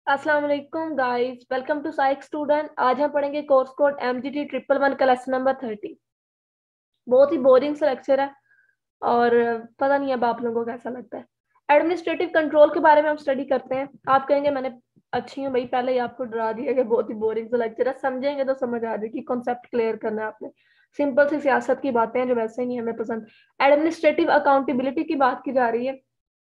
अस्सलाम वालेकुम guys, welcome to psych student. आज हम पढ़ेंगे कोर्स कोड MGT 111 का लेसन नंबर 30। बहुत ही बोरिंग सा लेक्चर है और पता नहीं अब आप लोगों को कैसा लगता है। एडमिनिस्ट्रेटिव कंट्रोल के बारे में हम स्टडी करते हैं। आप कहेंगे मैंने अच्छी हूँ भाई, पहले ही आपको डरा दिया कि बहुत ही बोरिंग सा लेक्चर है। समझेंगे तो समझ आ जाएगी, कॉन्सेप्ट क्लियर करना है आपने। सिंपल सी सियासत की बातें हैं जो वैसे नहीं हमें पसंद। एडमिनिस्ट्रेटिव अकाउंटेबिलिटी की बात की जा रही है।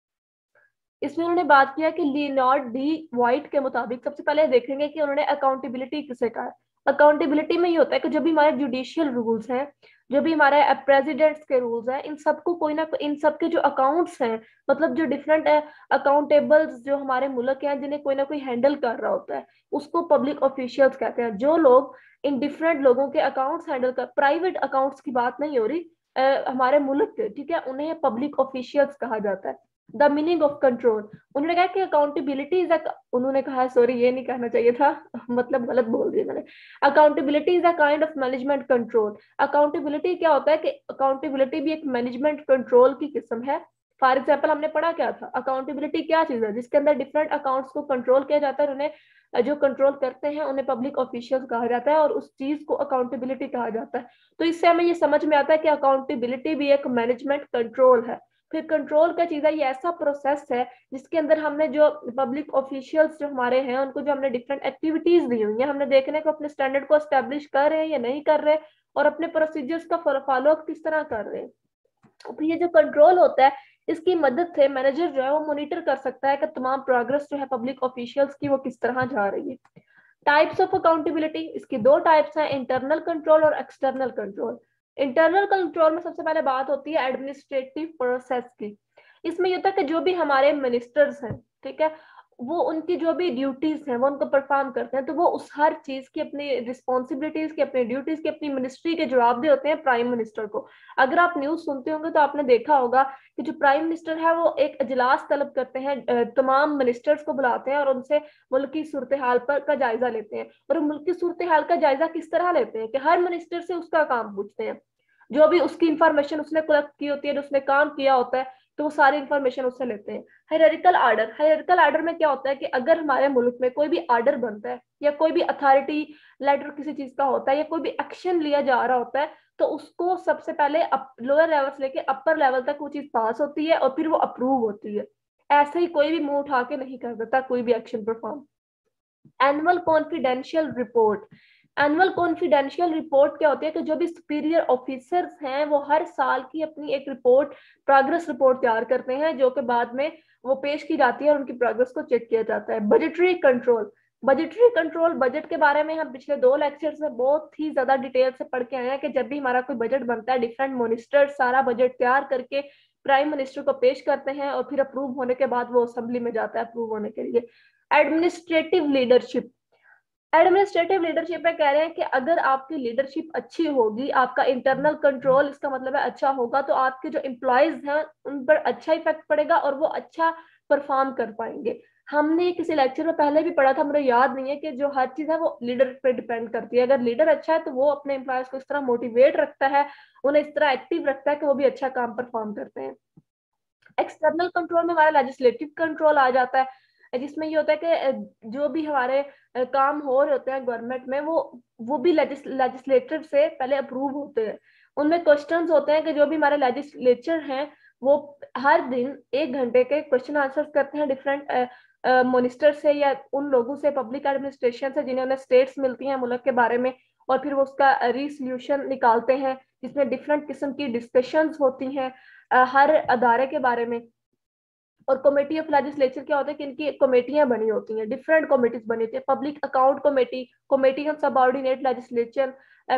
इसमें उन्होंने बात किया कि लियोनार्ड डी वाइट के मुताबिक सबसे पहले देखेंगे कि उन्होंने अकाउंटेबिलिटी किसे कहा है। अकाउंटेबिलिटी में ये होता है कि जो भी हमारे जुडिशियल रूल्स हैं, जो भी हमारे प्रेसिडेंट्स के रूल्स हैं, इन सबको कोई ना इन सब के जो अकाउंट्स हैं, मतलब जो डिफरेंट अकाउंटेबल्स जो हमारे मुल्क हैं जिन्हें कोई ना कोई हैंडल कर रहा होता है, उसको पब्लिक ऑफिशियल्स कहते हैं। जो लोग इन डिफरेंट लोगों के अकाउंट्स हैंडल कर, प्राइवेट अकाउंट्स की बात नहीं हो रही, हमारे मुल्क के, ठीक है, उन्हें पब्लिक ऑफिशियल्स कहा जाता है। द मीनिंग ऑफ कंट्रोल, उन्होंने कहा कि अकाउंटेबिलिटी इज उन्होंने कहा, सॉरी ये नहीं कहना चाहिए था, मतलब गलत बोल दिया मैंने। Accountability is a kind of management control. Accountability क्या होता है कि अकाउंटेबिलिटी भी एक मैनेजमेंट कंट्रोल की किस्म है। फॉर एग्जाम्पल हमने पढ़ा क्या था, अकाउंटेबिलिटी क्या चीज है, जिसके अंदर डिफरेंट अकाउंट्स को कंट्रोल किया जाता है, उन्हें जो कंट्रोल करते हैं उन्हें पब्लिक ऑफिशियल्स कहा जाता है और उस चीज को अकाउंटेबिलिटी कहा जाता है। तो इससे हमें ये समझ में आता है कि अकाउंटेबिलिटी भी एक मैनेजमेंट कंट्रोल है। फिर कंट्रोल का चीज है, ये ऐसा प्रोसेस है जिसके अंदर हमने जो पब्लिक ऑफिशियल्स जो हमारे हैं उनको जो हमने डिफरेंट एक्टिविटीज दी हुई है, हमने देखने को अपने स्टैंडर्ड को एस्टेब्लिश कर रहे हैं या नहीं कर रहे, और अपने प्रोसीजर्स का फॉलो किस तरह कर रहे हैं। तो ये जो कंट्रोल होता है, इसकी मदद से मैनेजर जो है वो मॉनिटर कर सकता है कि तमाम प्रोग्रेस जो है पब्लिक ऑफिशियल्स की वो किस तरह जा रही है। टाइप्स ऑफ अकाउंटेबिलिटी, इसकी दो टाइप्स हैं, इंटरनल कंट्रोल और एक्सटर्नल कंट्रोल। इंटरनल कंट्रोल में सबसे पहले बात होती है एडमिनिस्ट्रेटिव प्रोसेस की। इसमें ये होता है कि जो भी हमारे मिनिस्टर्स हैं, ठीक है, वो उनकी जो भी ड्यूटीज हैं वो उनको परफॉर्म करते हैं, तो वो उस हर चीज की, अपनी रिस्पॉन्सिबिलिटीज की, अपनी ड्यूटीज की, अपनी मिनिस्ट्री के जवाबदेह होते हैं प्राइम मिनिस्टर को। अगर आप न्यूज सुनते होंगे तो आपने देखा होगा कि जो प्राइम मिनिस्टर है वो एक इजलास तलब करते हैं, तमाम मिनिस्टर्स को बुलाते हैं और उनसे मुल्क की सूरत हाल पर का जायजा लेते हैं। और मुल्क की सूरत हाल का जायजा किस तरह लेते हैं कि हर मिनिस्टर से उसका काम पूछते हैं, जो भी उसकी इंफॉर्मेशन उसने कलेक्ट की होती है, जो उसने काम किया होता है, तो वो सारी इंफॉर्मेशन उससे लेते हैं। हायरार्किकल आर्डर, हायरार्किकल आर्डर में क्या होता है कि अगर हमारे मुल्क में कोई भी आर्डर बनता है या कोई भी अथॉरिटी लेटर किसी चीज का होता है या कोई भी एक्शन लिया जा रहा होता है, तो उसको सबसे पहले लोअर लेवल से लेके अपर लेवल तक वो चीज पास होती है और फिर वो अप्रूव होती है। ऐसे ही कोई भी मुंह उठा के नहीं कर देता कोई भी action perform. Annual confidential report, annual confidential report क्या होती है कि जो भी सुपीरियर ऑफिसर्स हैं वो हर साल की अपनी एक रिपोर्ट, प्रोग्रेस रिपोर्ट तैयार करते हैं, जो कि बाद में वो पेश की जाती है और उनकी प्रोग्रेस को चेक किया जाता है। Budgetary control, budgetary control, budget के बारे में हम पिछले दो लेक्चर्स में बहुत ही ज्यादा डिटेल से पढ़ के आए हैं कि जब भी हमारा कोई बजट बनता है, डिफरेंट मिनिस्टर सारा बजट तैयार करके प्राइम मिनिस्टर को पेश करते हैं और फिर अप्रूव होने के बाद वो असेंबली में जाता है अप्रूव होने के लिए। एडमिनिस्ट्रेटिव लीडरशिप, एडमिनिस्ट्रेटिव लीडरशिप में कह रहे हैं कि अगर आपकी लीडरशिप अच्छी होगी, आपका इंटरनल कंट्रोल, इसका मतलब है अच्छा होगा, तो आपके जो एम्प्लॉयज हैं उन पर अच्छा इफेक्ट पड़ेगा और वो अच्छा परफॉर्म कर पाएंगे। हमने किसी लेक्चर में पहले भी पढ़ा था, मुझे याद नहीं है, कि जो हर चीज है वो लीडर पे डिपेंड करती है। अगर लीडर अच्छा है तो वो अपने एम्प्लॉयज को इस तरह मोटिवेट रखता है, उन्हें इस तरह एक्टिव रखता है कि वो भी अच्छा काम परफॉर्म करते हैं। एक्सटर्नल कंट्रोल में हमारा लेजिस्लेटिव कंट्रोल आ जाता है, जिसमें ये होता है कि जो भी हमारे काम हो रहे होते हैं गवर्नमेंट में, वो भी लेजिस्लेटर से पहले अप्रूव होते हैं। उनमें क्वेश्चंस होते हैं कि जो भी हमारे लेजिस्लेचर हैं वो हर दिन 1 घंटे के क्वेश्चन आंसर करते हैं डिफरेंट मिनिस्टर से या उन लोगों से पब्लिक एडमिनिस्ट्रेशन से जिन्हें उन्हें स्टेट्स मिलती हैं मुल्क के बारे में, और फिर वो उसका रिसोल्यूशन निकालते हैं जिसमें डिफरेंट किस्म की डिस्कशंस होती हैं हर अदारे के बारे में। और कमेटी ऑफ लेजिस्लेचर क्या होता है कि इनकी कमेटियां बनी होती हैं, डिफरेंट कमेटीज बनी होती है। Public account committee, committee on subordinate legislature,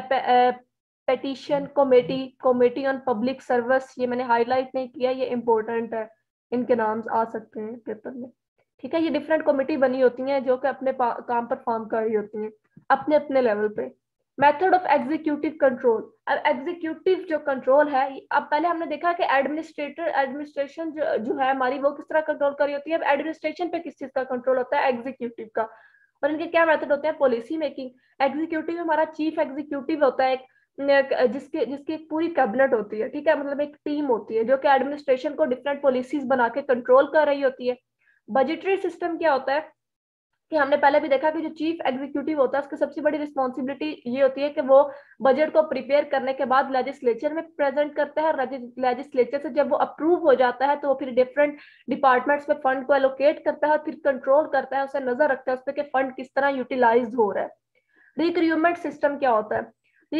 petition committee, committee on public service, ये मैंने हाईलाइट नहीं किया, ये इंपॉर्टेंट है, इनके नाम आ सकते हैं पेपर में, ठीक है। ये डिफरेंट कमेटी बनी होती हैं जो कि अपने काम परफॉर्म कर रही होती हैं अपने अपने लेवल पे। मेथड ऑफ एग्जीक्यूटिव कंट्रोल, अब एग्जीक्यूटिव जो कंट्रोल है, अब पहले हमने देखा कि एडमिनिस्ट्रेशन जो है हमारी वो किस तरह कंट्रोल कर रही होती है। अब एडमिनिस्ट्रेशन पे किस चीज का कंट्रोल होता है, एग्जीक्यूटिव का। और इनके क्या मेथड होते हैं, पॉलिसी मेकिंग। एग्जीक्यूटिव हमारा चीफ एग्जीक्यूटिव होता है, जिसके जिसकी एक पूरी कैबिनेट होती है, ठीक है, मतलब एक टीम होती है जो कि एडमिनिस्ट्रेशन को डिफरेंट पॉलिसीज बना के कंट्रोल कर रही होती है। बजटरी सिस्टम क्या होता है कि हमने पहले भी देखा कि जो चीफ एग्जीक्यूटिव होता है उसकी सबसे बड़ी रिस्पॉन्सिबिलिटी ये होती है कि वो बजट को प्रिपेयर करने के बाद लेजिस्लेचर में प्रेजेंट करता है। लेजिस्लेचर से जब वो अप्रूव हो जाता है तो वो फिर डिफरेंट डिपार्टमेंट्स में फंड को एलोकेट करता है और फिर कंट्रोल करता है, उसे नजर रखता है उस पर कि फंड किस तरह यूटिलाइज हो रहा है। रिक्रूटमेंट सिस्टम क्या होता है?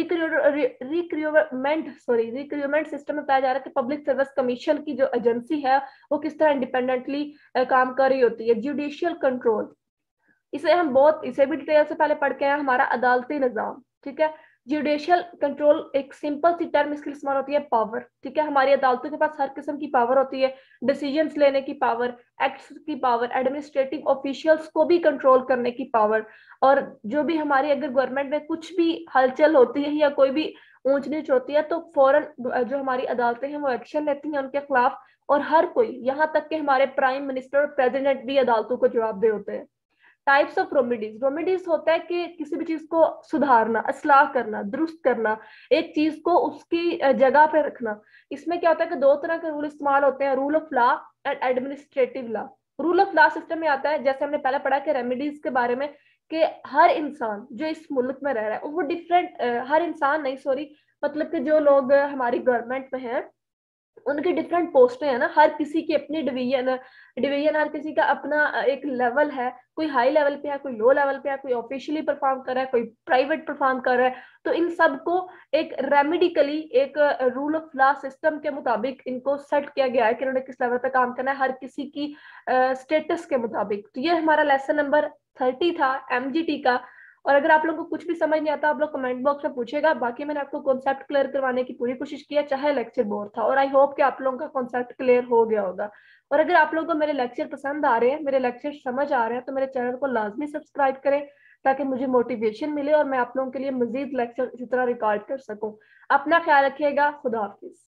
रिक्रूटमेंट सिस्टम में बताया जा रहा है कि पब्लिक सर्विस कमीशन की जो एजेंसी है वो किस तरह इंडिपेंडेंटली काम कर रही होती है। जुडिशियल कंट्रोल, इसे भी डिटेल से पहले पढ़ के हैं, हमारा अदालती निजाम, ठीक है। जुडिशियल कंट्रोल एक सिंपल सी टर्म इसकी इस्तेमाल होती है पावर, ठीक है। हमारी अदालतों के पास हर किस्म की पावर होती है, डिसीजंस लेने की पावर, एक्ट्स की पावर, एडमिनिस्ट्रेटिव ऑफिशियल्स को भी कंट्रोल करने की पावर। और जो भी हमारी अगर गवर्नमेंट में कुछ भी हलचल होती है या कोई भी ऊंच नीच होती है तो फौरन जो हमारी अदालतें हैं वो एक्शन लेती हैं उनके खिलाफ। और हर कोई, यहाँ तक कि हमारे प्राइम मिनिस्टर और प्रेसिडेंट भी अदालतों को जवाबदेह होते हैं। टाइप्स ऑफ रेमेडीज, रेमेडीज होता है कि किसी भी चीज को सुधारना, असलाह करना, दुरुस्त करना, एक चीज को उसकी जगह पे रखना। इसमें क्या होता है कि दो तरह के रूल इस्तेमाल होते हैं, rule of law and administrative law. Rule of law system में आता है, जैसे हमने पहले पढ़ा कि रेमेडीज के बारे में, कि हर इंसान जो इस मुल्क में रह रहा है वो डिफरेंट, हर इंसान नहीं, सॉरी, मतलब कि जो लोग हमारी गवर्नमेंट में हैं उनकी डिफरेंट पोस्टें हैं ना, हर किसी की अपनी डिवीजन हर किसी का अपना एक लेवल है। कोई हाई लेवल पे है, कोई लो लेवल पे है, कोई ऑफिशियली परफॉर्म कर रहा है, कोई प्राइवेट परफॉर्म कर रहा है। तो इन सबको एक रेमेडिकली एक रूल ऑफ लॉ सिस्टम के मुताबिक इनको सेट किया गया है कि उन्होंने किस लेवल पे काम करना है, हर किसी की स्टेटस के मुताबिक। तो ये हमारा लेसन नंबर 30 था एमजीटी का। और अगर आप लोगों को कुछ भी समझ नहीं आता आप लोग कमेंट बॉक्स में पूछेगा, बाकी मैंने आपको कॉन्सेप्ट क्लियर करवाने की पूरी कोशिश की है, चाहे लेक्चर बोर था। और आई होप कि आप लोगों का कॉन्सेप्ट क्लियर हो गया होगा। और अगर आप लोगों को मेरे लेक्चर पसंद आ रहे हैं, मेरे लेक्चर समझ आ रहे हैं, तो मेरे चैनल को लाजमी सब्सक्राइब करें ताकि मुझे मोटिवेशन मिले और मैं आप लोगों के लिए मजीद लेक्चर इसी तरह रिकॉर्ड कर सकूं। अपना ख्याल रखिएगा। खुदा हाफिज।